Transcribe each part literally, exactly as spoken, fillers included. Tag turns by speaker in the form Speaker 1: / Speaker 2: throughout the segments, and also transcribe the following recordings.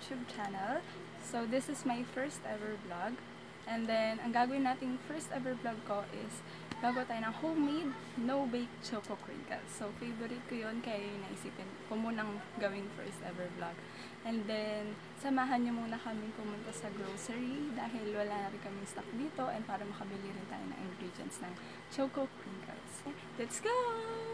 Speaker 1: YouTube channel. So this is my first ever vlog. And then, ang gagawin nating first ever vlog ko is gagawa tayo ng homemade No Bake Chocolate Crinkles. So favorite ko yun, kaya yung naisipin ko munang gawing first ever vlog. And then, samahan niyo muna kami pumunta sa grocery dahil wala na rin kaming stock dito and para makabili rin tayo ng ingredients ng Chocolate Crinkles. Let's go!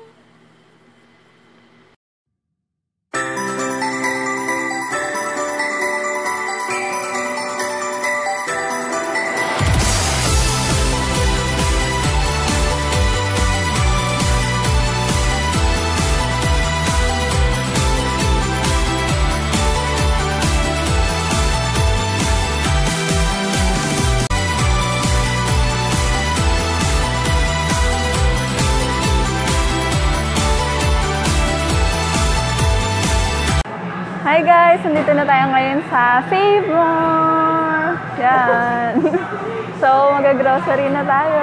Speaker 1: Hi guys! Nandito na tayo ngayon sa Favor! Yan! So, mag-grocery na tayo!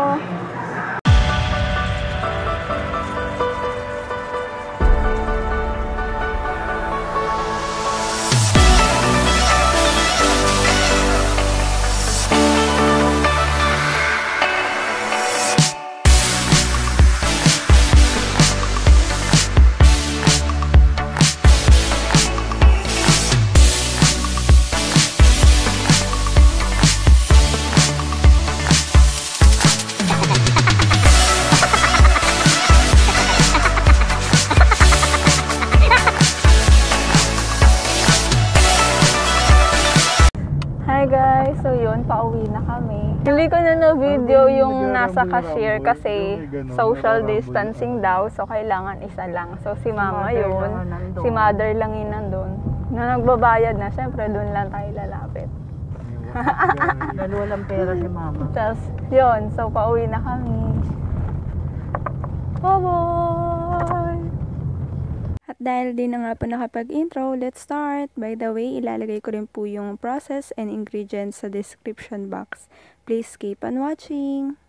Speaker 1: Hi guys! So yun, pauwi na kami. Hindi ko na na-video yung nasa cashier kasi social distancing daw. So kailangan isa lang. So si mama yun, si mother lang yun nandun. Na nagbabayad na, syempre doon lang tayo lalapit.
Speaker 2: Dahil walang pera si mama.
Speaker 1: Tapos yun, so pauwi na kami. Bye-bye! At dahil din na nga po nakapag-intro, let's start! By the way, ilalagay ko rin po yung process and ingredients sa description box. Please keep on watching!